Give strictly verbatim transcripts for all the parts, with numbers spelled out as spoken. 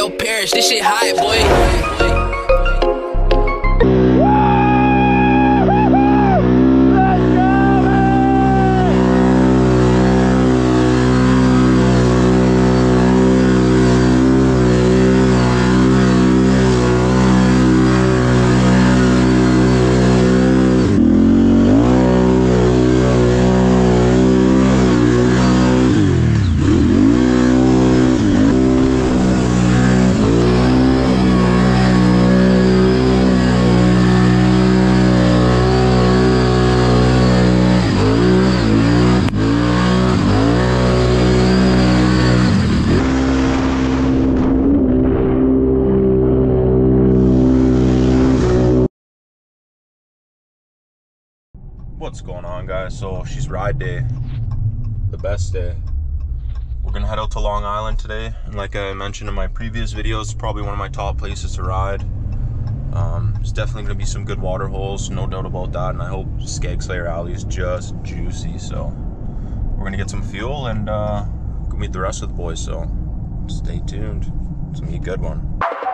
yo, Parrish, this shit high, boy. What's going on, guys? So she's ride day, the best day. We're gonna head out to Long Island today, and like I mentioned in my previous videos, it's probably one of my top places to ride. Um, there's definitely gonna be some good water holes, no doubt about that, and I hope Skag Slayer Alley is just juicy. So we're gonna get some fuel and uh, go meet the rest of the boys, so stay tuned. It's gonna be a good one.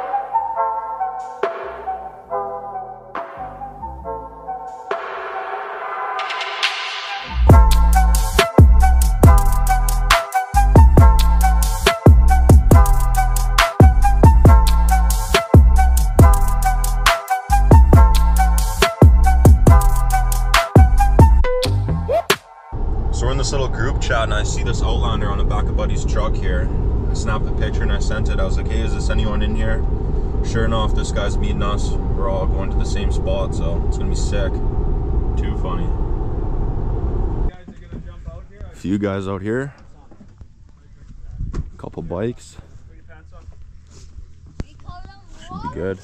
So we're in this little group chat and I see this Outlander on the back of Buddy's truck here. I snapped a picture and I sent it. I was like, hey, is this anyone in here? Sure enough, this guy's meeting us. We're all going to the same spot, so it's gonna be sick. Too funny. You guys are gonna jump out here? A few guys out here. A couple bikes. Should be good.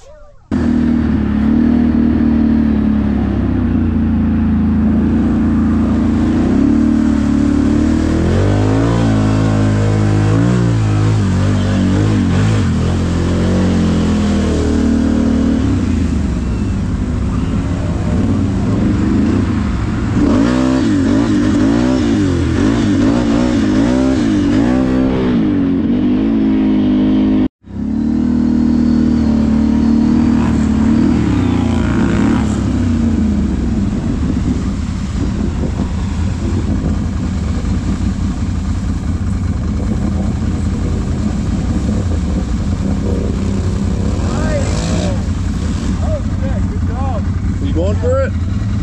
Going for it?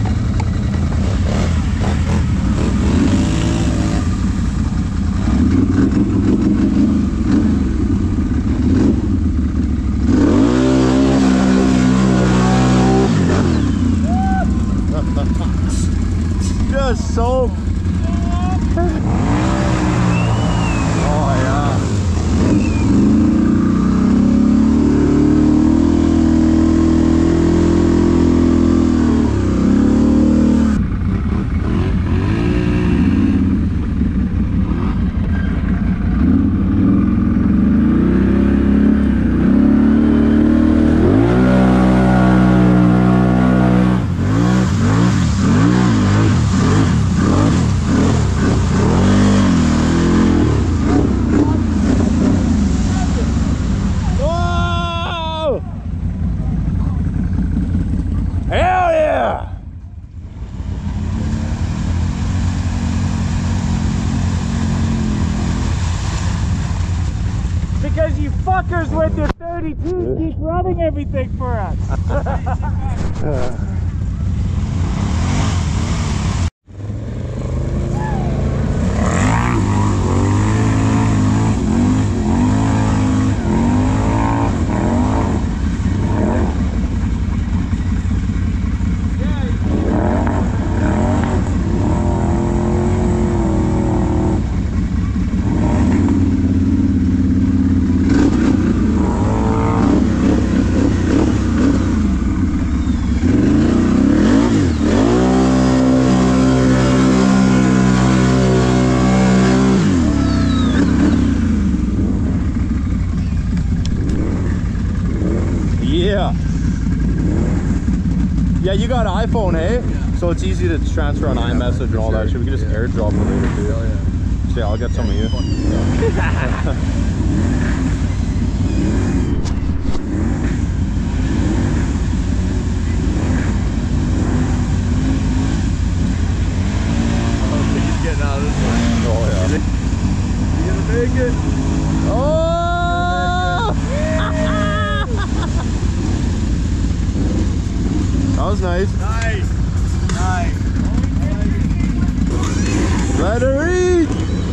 Just so. Oh yeah. Hell yeah! Because you fuckers with your thirty-twos keep running everything for us. Yeah. Yeah, you got an iPhone, eh? Yeah. So it's easy to transfer on yeah, iMessage and all sure. that shit. We can just yeah. airdrop it later too. Oh, yeah. So yeah, I'll get some of you. Oh! That was nice. Nice. Nice. Let her eat!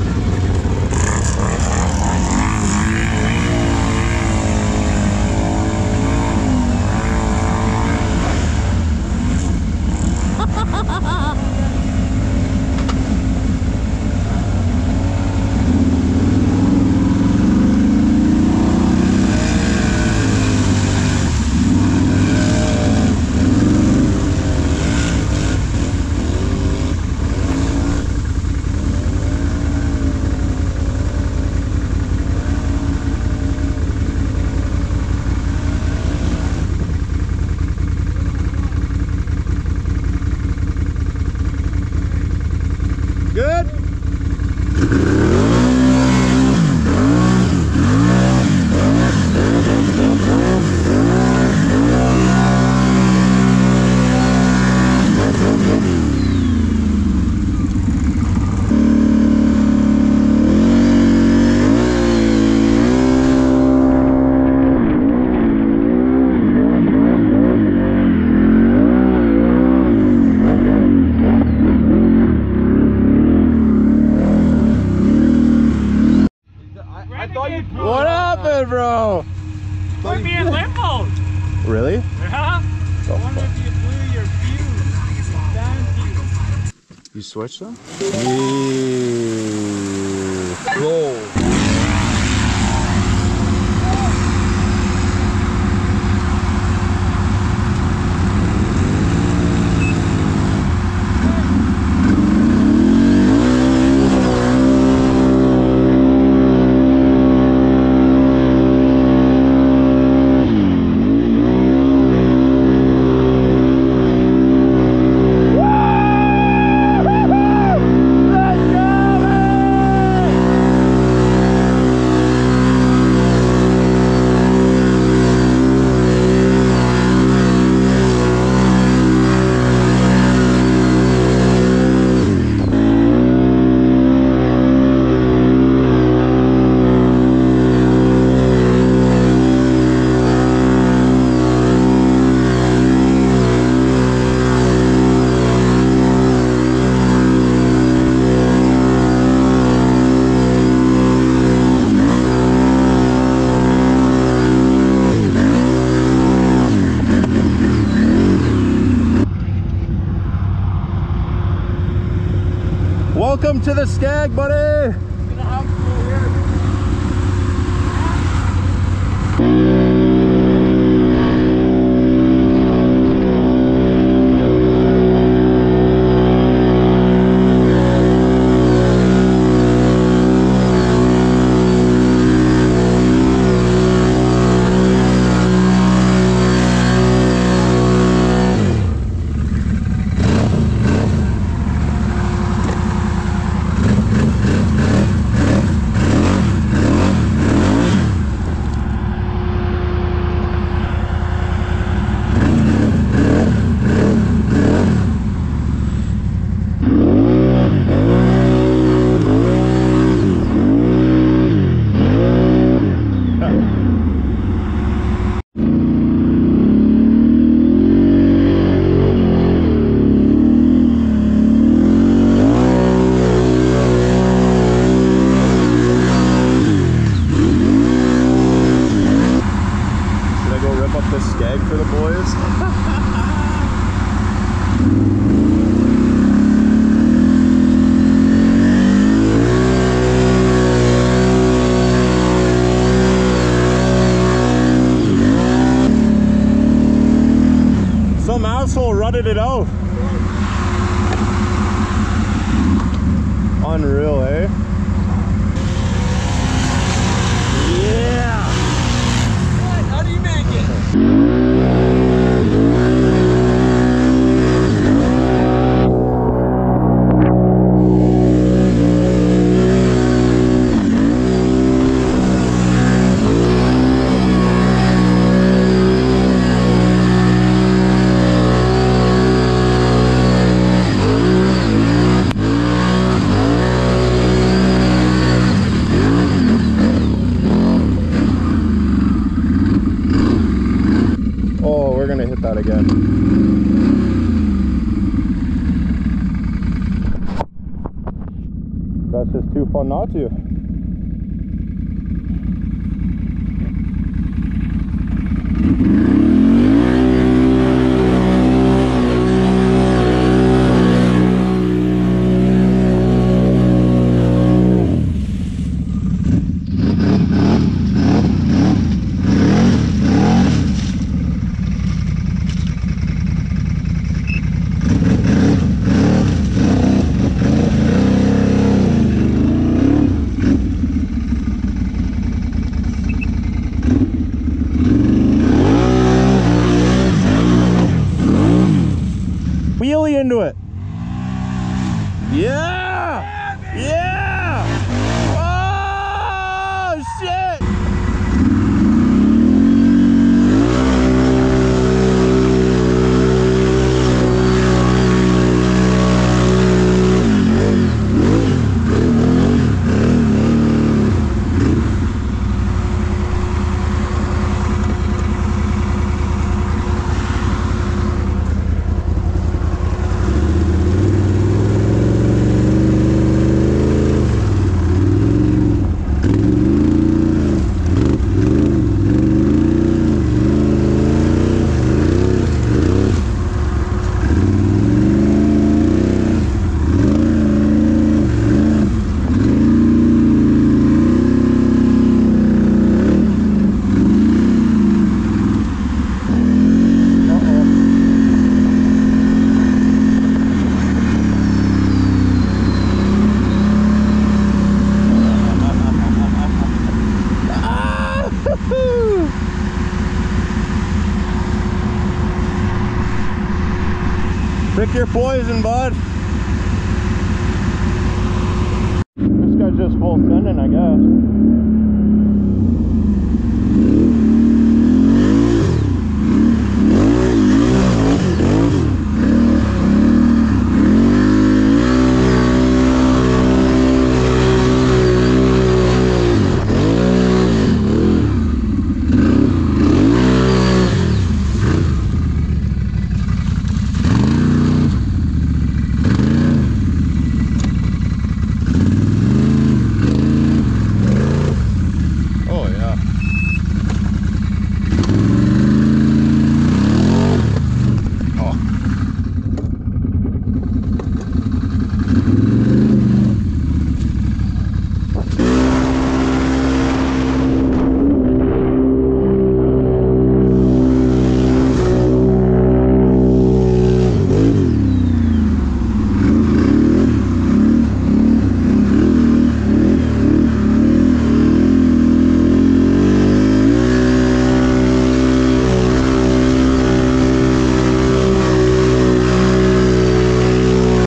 Good? What happened, bro? Put me in limbo. Really? Yeah. I wonder if you blew your fuse. Down fuse. You switched them? Yeah. Roll. Welcome to the Skag, buddy. Skag for the boys. Some asshole rutted it out. Unreal, eh? Yeah! How do you make it? again. That's just too fun not to. Wheelie into it. Yeah! Yeah! Oh, shit! Pick your poison, bud. This guy's just full sending, I guess.